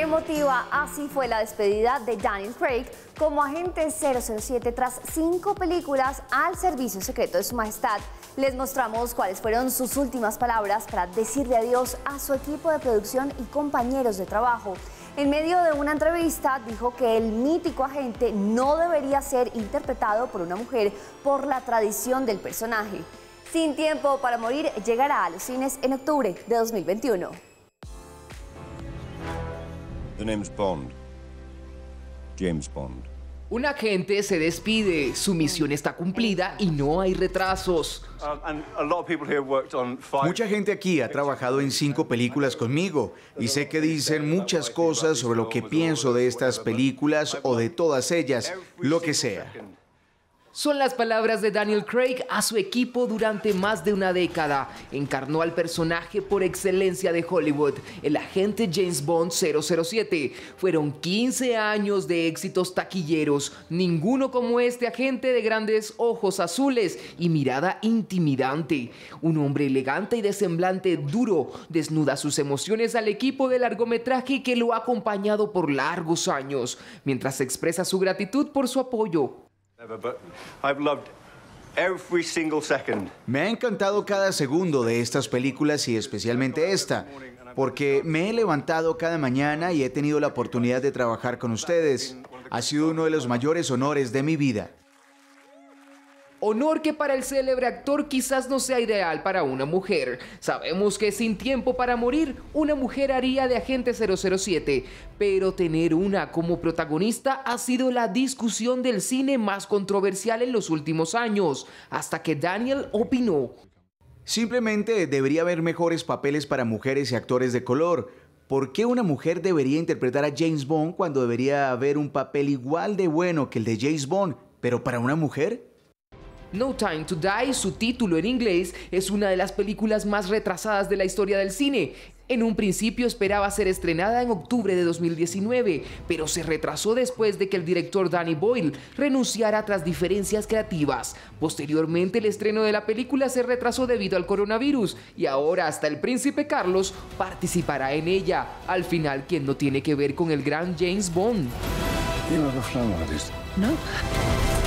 Emotiva, así fue la despedida de Daniel Craig como agente 007 tras 5 películas al servicio secreto de su majestad. Les mostramos cuáles fueron sus últimas palabras para decirle adiós a su equipo de producción y compañeros de trabajo. En medio de una entrevista dijo que el mítico agente no debería ser interpretado por una mujer por la tradición del personaje. Sin tiempo para morir llegará a los cines en octubre de 2021. The name's Bond. James Bond. Un agente se despide, su misión está cumplida y no hay retrasos. Mucha gente aquí ha trabajado en 5 películas conmigo y sé que dicen muchas cosas sobre lo que pienso de estas películas o de todas ellas, lo que sea. Son las palabras de Daniel Craig a su equipo durante más de una década. Encarnó al personaje por excelencia de Hollywood, el agente James Bond 007. Fueron 15 años de éxitos taquilleros, ninguno como este agente de grandes ojos azules y mirada intimidante. Un hombre elegante y de semblante duro desnuda sus emociones al equipo de largometraje que lo ha acompañado por largos años, mientras expresa su gratitud por su apoyo. Me ha encantado cada segundo de estas películas y especialmente esta, porque me he levantado cada mañana y he tenido la oportunidad de trabajar con ustedes. Ha sido uno de los mayores honores de mi vida. Honor que para el célebre actor quizás no sea ideal para una mujer. Sabemos que sin tiempo para morir, una mujer haría de agente 007, pero tener una como protagonista ha sido la discusión del cine más controversial en los últimos años, hasta que Daniel opinó. Simplemente debería haber mejores papeles para mujeres y actores de color. ¿Por qué una mujer debería interpretar a James Bond cuando debería haber un papel igual de bueno que el de James Bond, pero para una mujer? No Time to Die, su título en inglés, es una de las películas más retrasadas de la historia del cine. En un principio esperaba ser estrenada en octubre de 2019, pero se retrasó después de que el director Danny Boyle renunciara tras diferencias creativas. Posteriormente, el estreno de la película se retrasó debido al coronavirus y ahora hasta el príncipe Carlos participará en ella. Al final, quien no tiene que ver con el gran James Bond. You ever flown one of these? No.